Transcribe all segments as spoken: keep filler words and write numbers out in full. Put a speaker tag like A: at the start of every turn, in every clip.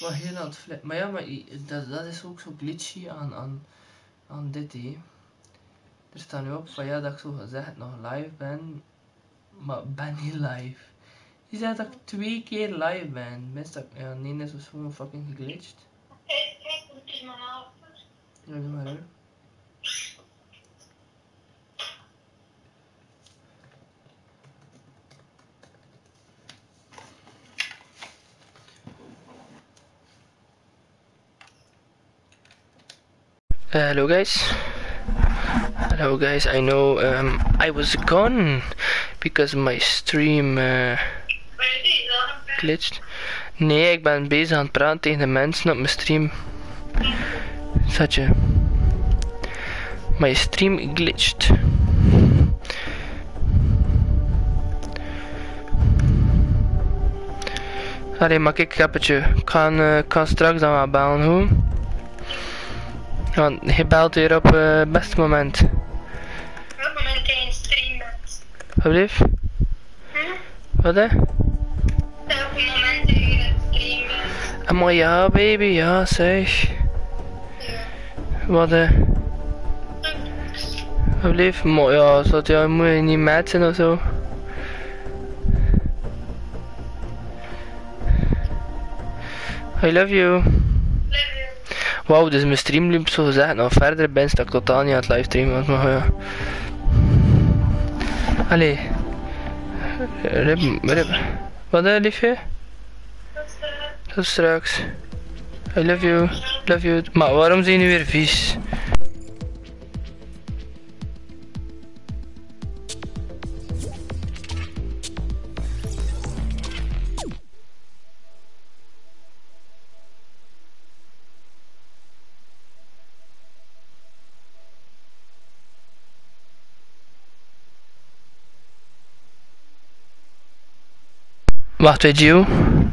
A: Maar heel aan het flippen. Maar ja, maar dat, dat is ook zo glitchy aan, aan, aan dit hé. Er staat nu op van ja dat ik zo gezegd nog live ben. Maar ben niet live. Je zegt dat ik twee keer live ben. Meestal, ja nee, dat is gewoon fucking geglitcht.
B: Kijk, kijk, dat is mijn helft.
A: Ja, doe maar hoor. Uh, hello guys. Hello guys, I know um, I was gone because my stream uh, glitched. Nee, ik ben bezig aan het praten tegen de mensen op mijn stream. Zat je? My stream glitched. Allee, maar kijk, ik heb het je. Ik kan, uh, kan straks dan wel bellen, hoe? Want je belt weer op het uh, beste moment.
B: Op het moment dat je in stream bent.
A: Wat lief?
B: Hm?
A: Wat hè?
B: Op het moment dat je in stream bent.
A: Ah, maar ja, baby, ja, zeg.
B: Ja.
A: Wat hè? Wat lief? Maar ja, zodat ja, moet je niet mad zijn of zo. I love you. Wauw, dus mijn stream liep zo gezegd nog verder ben, sta ik totaal niet aan het livestreamen, maar ja. Allee. Rib, rib. Wat hè, liefje? Tot straks. I love you. Love you. Maar waarom zijn jullie weer vies? Wacht, weet je?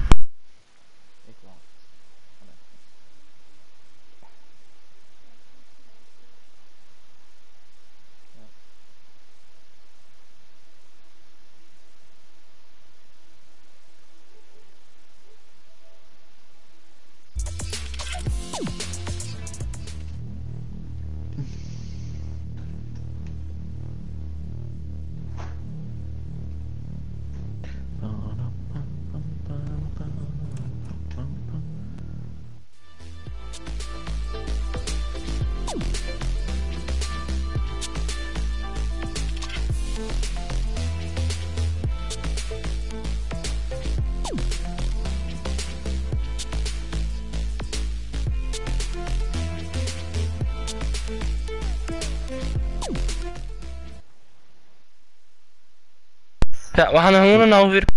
A: Ja, we gaan er gewoon een half uur.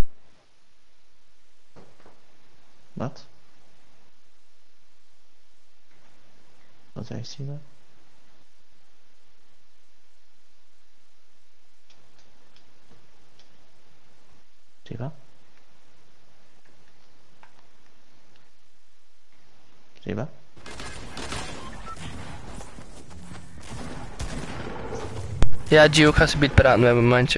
C: Wat? Wat zei Sina? Siva? Siva?
A: Ja, Gio, ik ga ze beet praten met mijn mandje.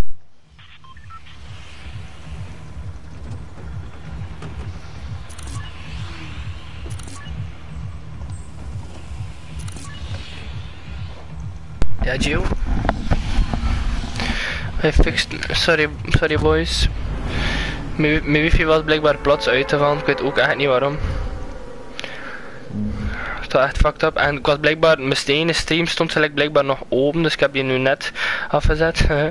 A: Ja, Gio. I fixed. Sorry, sorry boys. Mijn, mijn wifi was blijkbaar plots uitgevallen, ik weet ook echt niet waarom. Het was echt fucked up en ik was blijkbaar, mijn stenen stream stond gelijk blijkbaar nog open, dus ik heb die nu net afgezet.
C: Mm.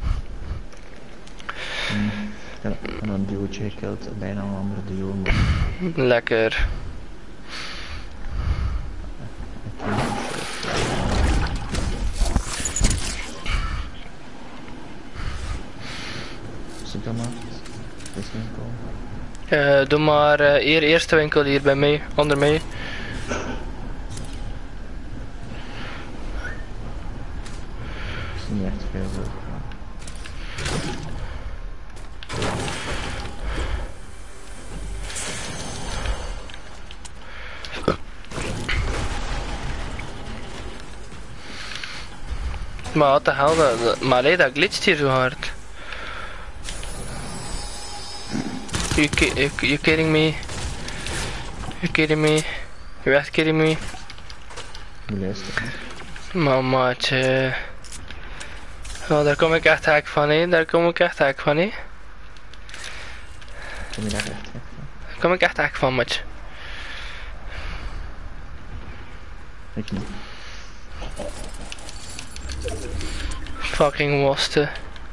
C: Ja, en een duootje gekillt, bijna een andere duo.
A: Lekker.
C: Zit dan maar. Deze winkel.
A: Uh, doe maar uh, eer, eerste winkel hier bij mij, onder mij.
C: Is niet echt veel voor.
A: Maar wat de hel, dat, maar nee, dat glitcht hier zo hard. You, you, you kidding me? You kidding me? You're echt kidding me?
C: Hoe luistert het?
A: Maar maatje. Oh, daar kom ik echt hek van, hé. Daar kom ik echt hek van, hé.
C: Kom je daar echt weg van?
A: Daar kom ik echt hek van, maatje.
C: Ik niet.
A: Fucking waste.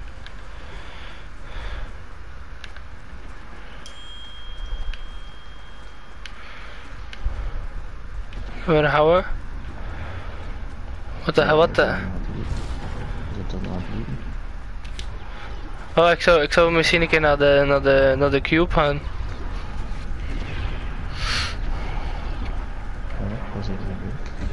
A: Waar houden? Wat de hell, wat de...
C: Is het dan aan het vliegen?
A: Oh, ik zou, ik zou misschien een keer naar de, naar de, naar de cube gaan.
C: Ja, dat is even goed.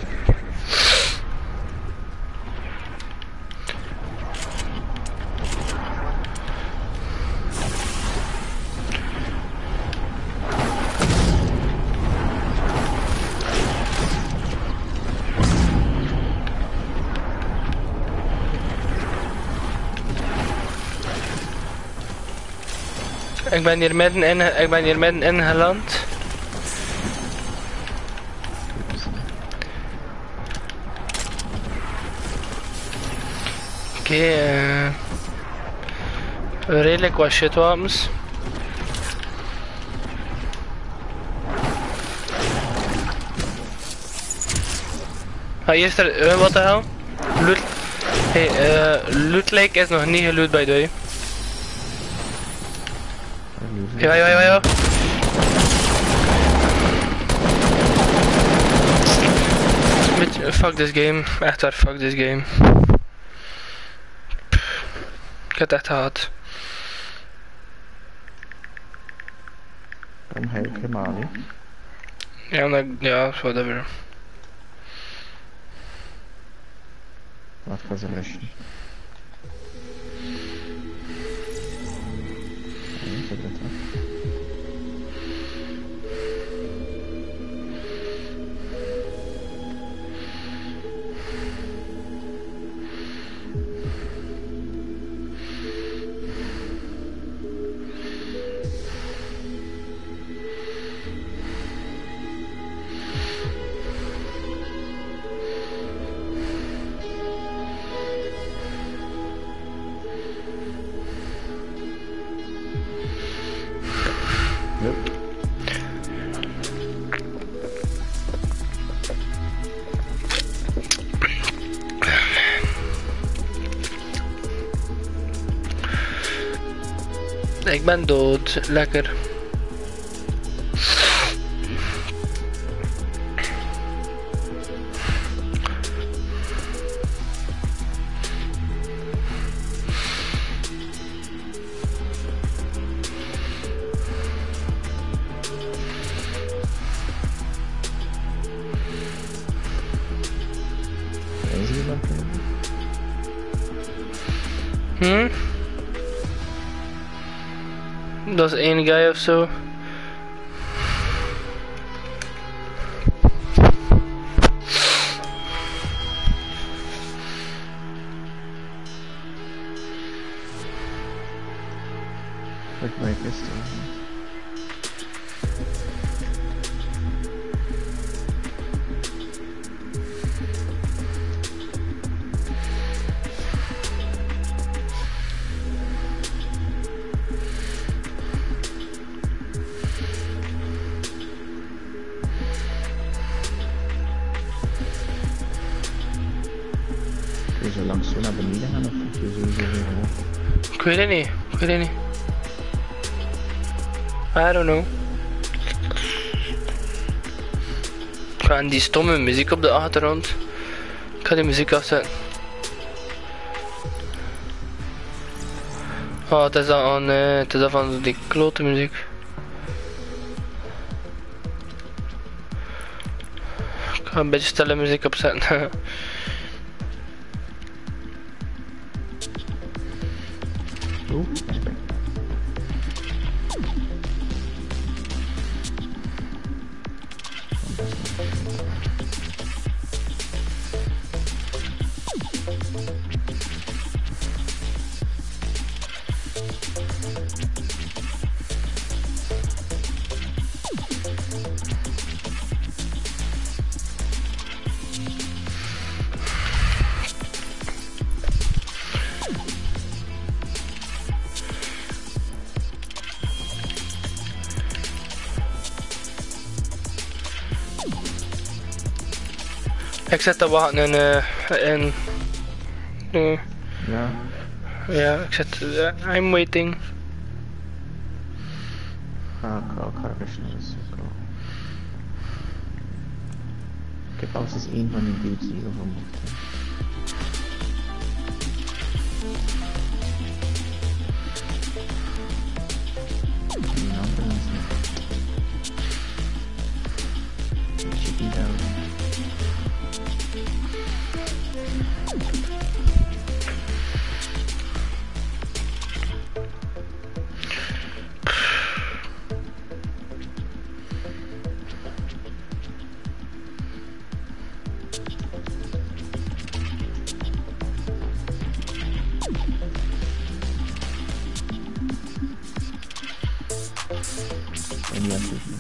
A: Ik ben hier midden in, ik ben hier midden in geland. Oké, okay, uh, redelijk wat shitwapens. Ah, hier is er, uh, wat de hel? Loot, hey, uh, loot lake is nog niet geloot by the way. Ja, ja, ja, ja. Beetje, fuck this game. Echt waar, fuck this game. Ik heb het echt gehad.
C: Waarom ga je ook helemaal niet?
A: Ja, omdat ik, ja, whatever.
C: Laat ik ze rushen. Ja, ik heb het wel. Yep.
A: Ik ben dood, lekker.
C: Is hier iemand?
A: Hm? Dat is één guy of zo.
C: Kijk bij kisten. Kun je zo langs zo naar beneden gaan of moet je sowieso weer hoog?
A: Ik weet het niet, ik weet het niet. I don't know. Ik ga die stomme muziek op de achtergrond. Ik ga die muziek afzetten. Oh, het is dat aan, uh, het is dat van die klote muziek. Ik ga een beetje stille muziek opzetten.
C: Oeh.
A: Ik zit te wachten in, uh, in, uh,
C: Ja.
A: ja, ik zit, uh, I'm waiting.
C: Ah, ik ga, ik ga even naar de cirkel. Ik heb als eens één van die dudes hier gevonden. Die andere is niet. Check it out. En die had ik niet.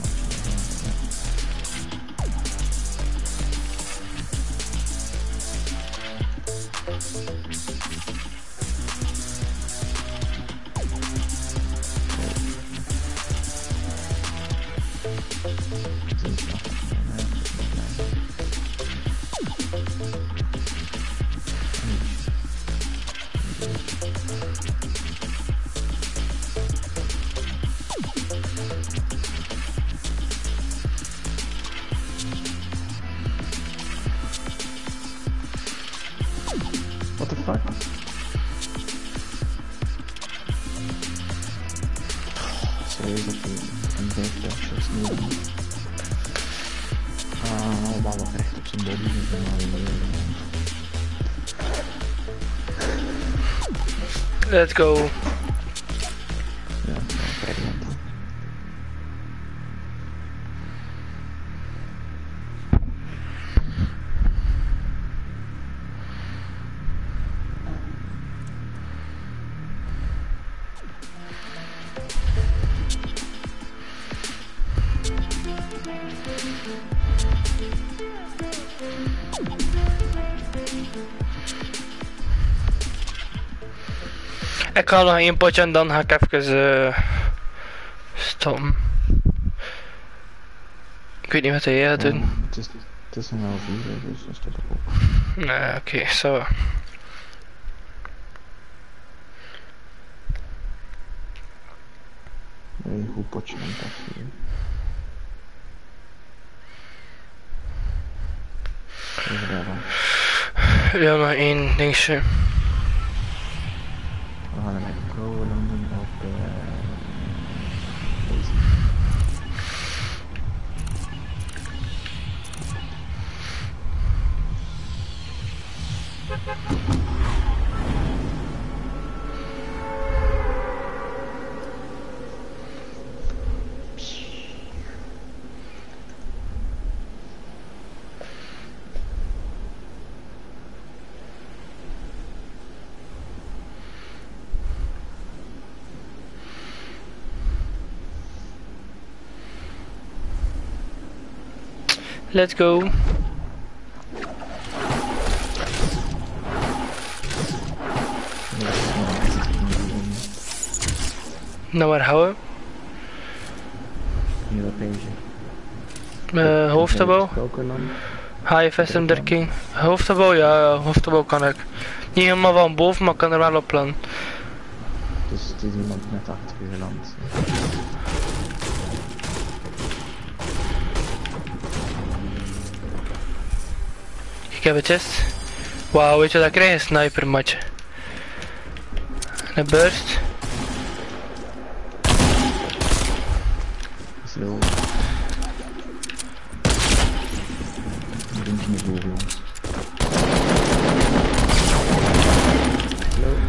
C: What the fuck? Serieus dat hij een beetje zo snel is. Ah, bal nog recht op zijn body.
A: Let's go.
C: Ja, pregnant.
A: Ik ga nog één potje en dan ga ik even uh, stoppen. Ik weet niet wat jij gaat doen.
C: Ja, het, is, het is een half uur, dus dat staat er ook.
A: Nee, oké, okay, zo.
C: Nee, een goed potje aan het afvieren. Even daar dan.
A: Ja, nog één dingetje.
C: We gaan een pro landen op uh, deze.
A: Let's go. Nou, waar houden we?
C: Nieuwe page.
A: Uh, hoofdgebouw. High Vestem der King. Hoofdgebouw, ja, hoofdgebouw kan ik. Niet helemaal van boven, maar ik kan er wel op plan.
C: Dus het is iemand net achter u geland.
A: Ik heb het chest. Wauw, weet je wat ik krijg? Een sniper, matje. Een burst.
C: Slow. Een rondje naar boven, jongens. Slow.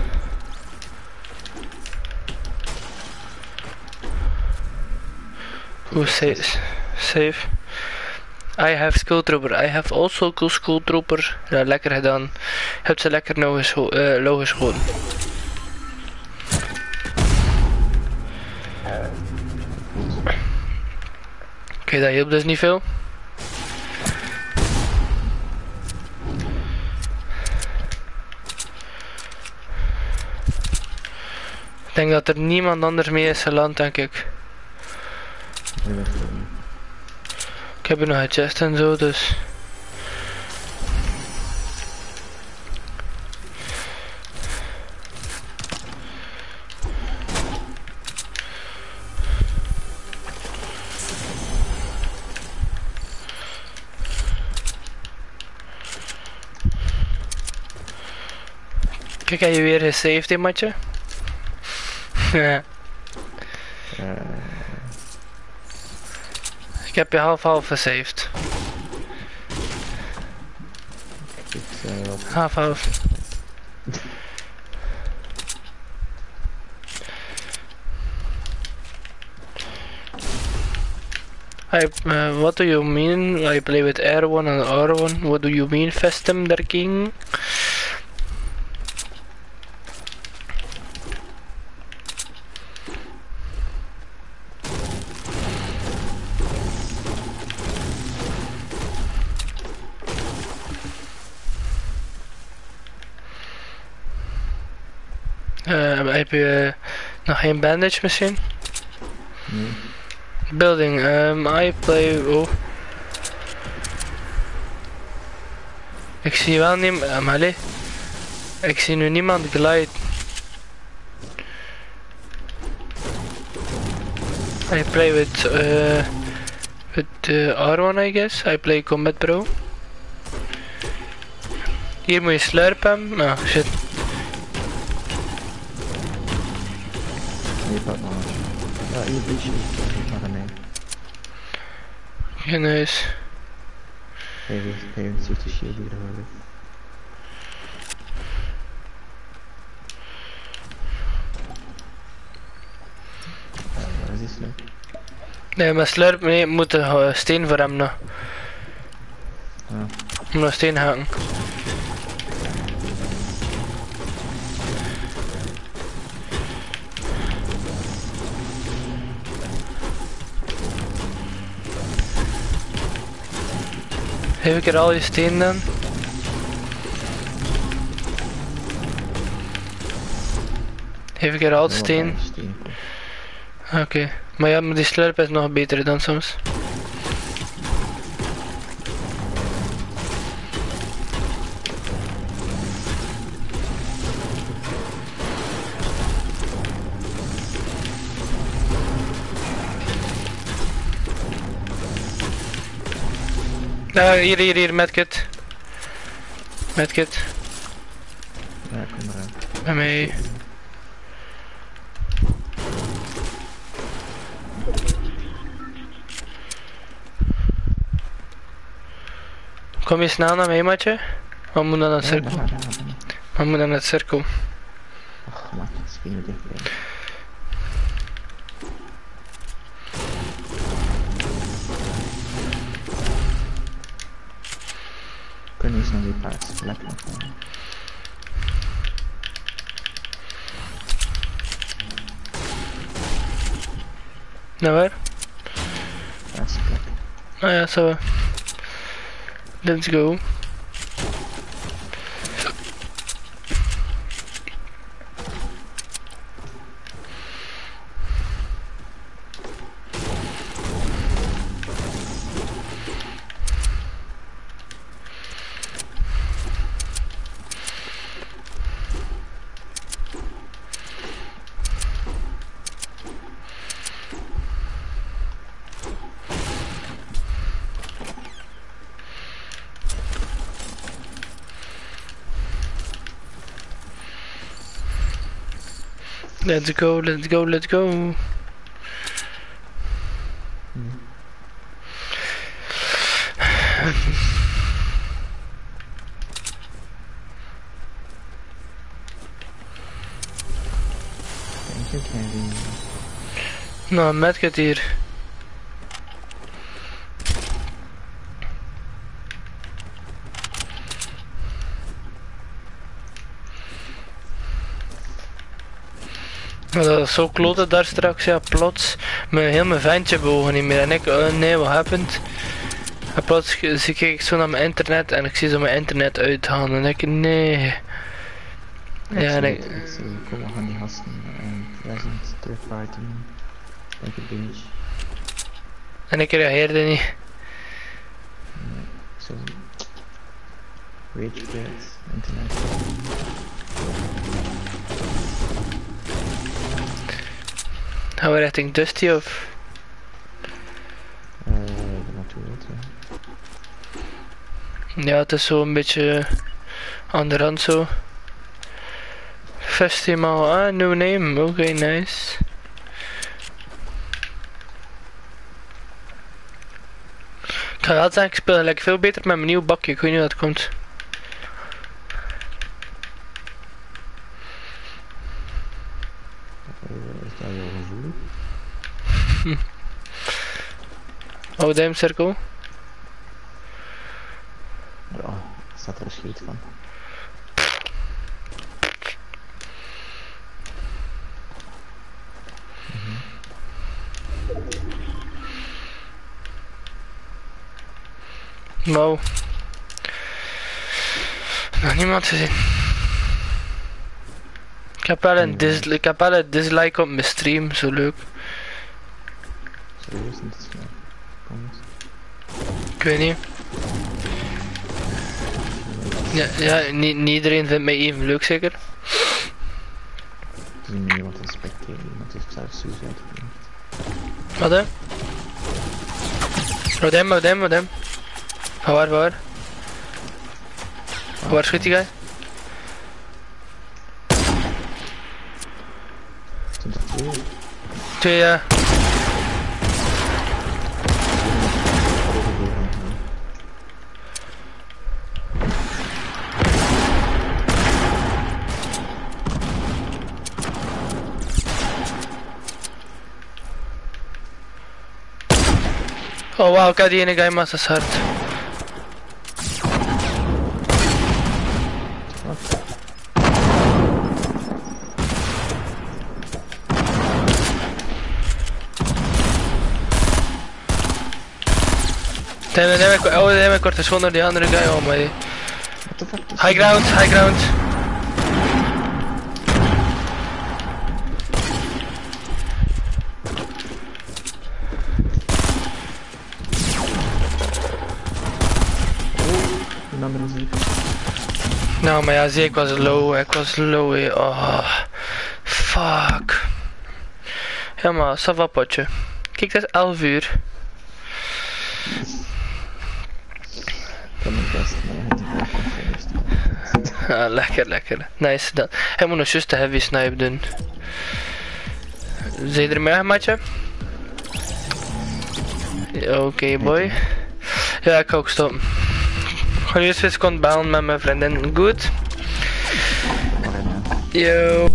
A: Hoe safe? Safe. I have Skull Trooper. I have also cool Skull Trooper. Ja, lekker gedaan. Je hebt ze lekker nou gescho uh, low geschoten. Oké, okay, dat hielp dus niet veel. Ik denk dat er niemand anders mee is geland, denk ik. Ik heb er nog een chest en zo, dus... Kijk, heb je weer gesaved, hè, matje? Ja.
C: Uh,
A: Ik heb je half-half gesaved.
C: ik zei wat.
A: Half-half. I, uh, what do you mean? I play with R one and R one. What do you mean, Festum, der King? Uh, heb je uh, nog geen bandage misschien?
C: Nee.
A: Building, um, I play... Oh. Ik zie wel niemand... Uh, maar ik zie nu niemand glide. I play with... Uh, with uh, R one, I guess. I play Combat Pro. Hier moet je slurpen. Ah, shit.
C: Nee, pak maar. Ja, hier beetje. Naar beneden.
A: Geen huis.
C: Kijk, kijk, ziet de shield hier hoor. Ja, waar is die slurp?
A: Nee, maar slurp, nee, moet een uh, steen voor hem nog.
C: Ja.
A: Moet nog steen haken. Geef ik er al je steen dan? Geef ik er al steen? Oké, okay. Maar ja, maar die slurp is nog beter dan soms. Uh, hier, hier, hier, medkit. Medkit.
C: Ja, kom eraan.
A: Bij mij. Kom je snel naar mij, matje? We moeten naar het cirkel. We moeten naar het cirkel.
C: Ach, man, het is geen dichtbij. Kunnen eens naar die paard plek nog gaan.
A: Nou waar?
C: Laatste plek.
A: Ah ja, zo. Let's go. Let's go, let's go, let's go.
C: Hmm. Thank you, Kevin.
A: Nou, medkit hier. Maar dat is zo kloten daar straks, ja, plots. Mijn heel mijn ventje bewogen niet meer en ik, oh nee, wat happened? En plots zie ik zo naar mijn internet en ik zie zo mijn internet uitgaan en ik, nee. Ja, en ik...
C: Ik zie komen van die gasten en present, third party, like a bitch.
A: En ik reageerde niet.
C: Nee, zo... Rage quit, internet.
A: Gaan we richting Dusty of?
C: Eh, uh, naartoe wilt, ja.
A: Ja, het is zo een beetje aan de rand zo. Festival, ah, no name, oké, okay, nice. Ik ga wel zeggen, ik speel gelijk veel beter met mijn nieuw bakje, ik weet niet hoe dat komt.
C: Is dat heel gevoelig?
A: Oh, duimcirkel.
C: Ja, staat er een scheet van.
A: Wow. Nog niemand gezien. Ik heb wel een, dis ik heb wel een dislike op mijn stream, zo leuk.
C: Serieus, niet te snel. Kom eens.
A: Ik weet niet. Ja, ja niet, niet iedereen vindt mij even leuk zeker.
C: Het is niet iemand te specteren, iemand heeft zelf suicide gepleegd.
A: Wat hè? Wat hem, wat hem, wat hem? Van waar, van waar? Van waar schiet die guy?
C: Zijn er twee?
A: Twee, ja. Oh wow, ik heb die ene guy massas hard. Damn, damn, oh damn, ik word verschoond door die andere guy, oh my.
C: What the fuck?
A: High ground, high ground.
C: Een andere ziek.
A: Nou, maar ja, zie, ik was low, ik was low, hé. Oh, fuck. Ja, maar, ça va, potje. Kijk, dat is elf uur.
C: Ik heb mijn best, maar hij heeft niet wel
A: Ah, lekker, lekker. Nice, dan. Hij moet nog juist de heavy snipe doen. Zijn je ermee, matje? Oké, okay, boy. Ja, ik ga ook stoppen. Ik ga nu eens een seconde bellen met mijn vriendin. Goed? Yo.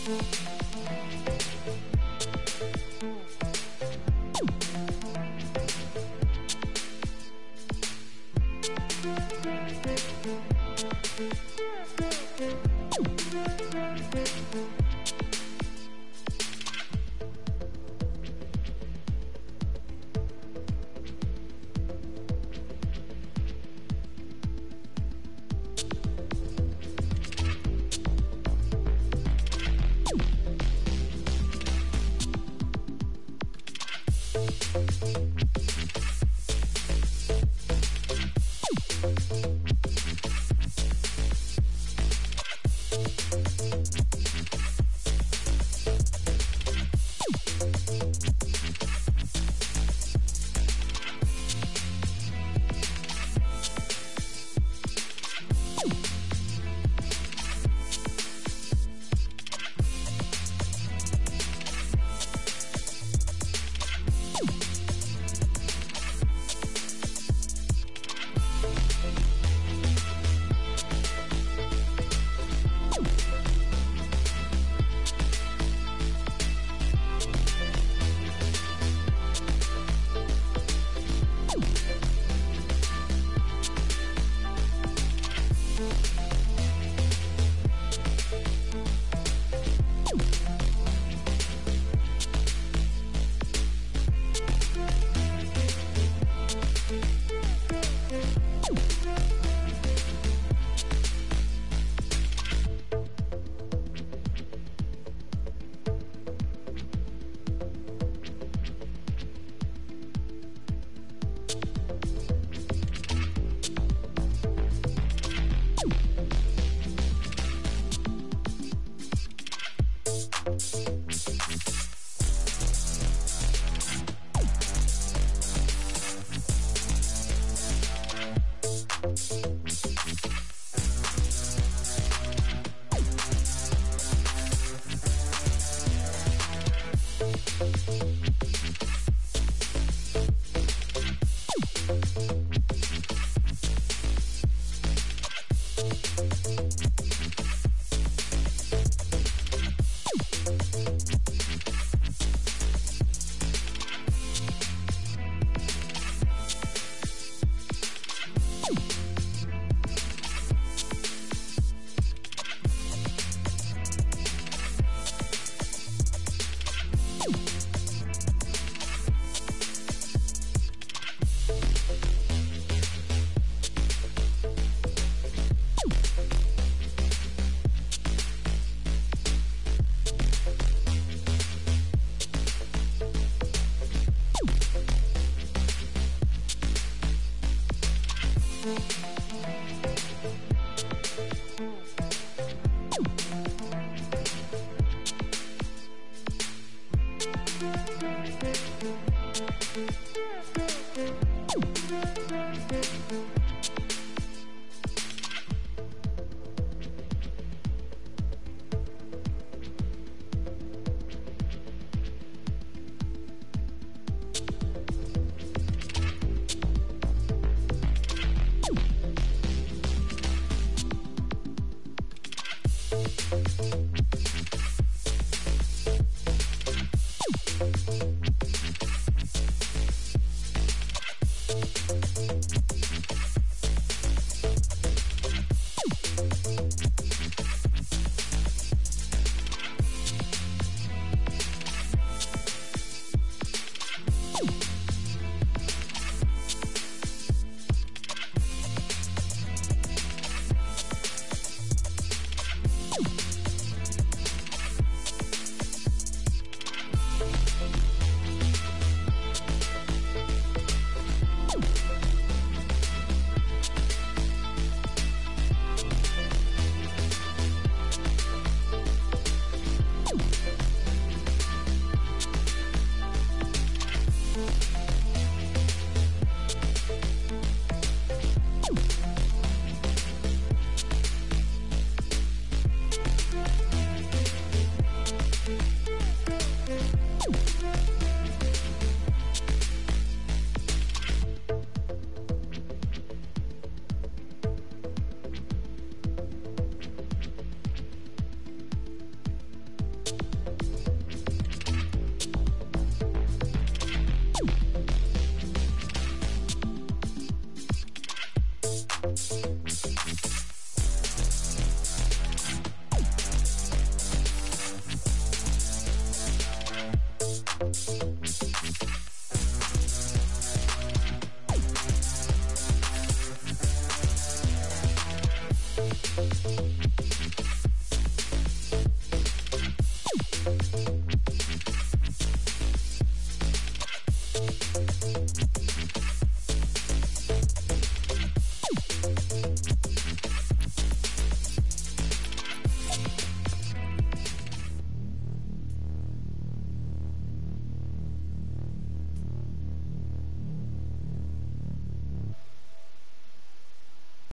A: Thank you.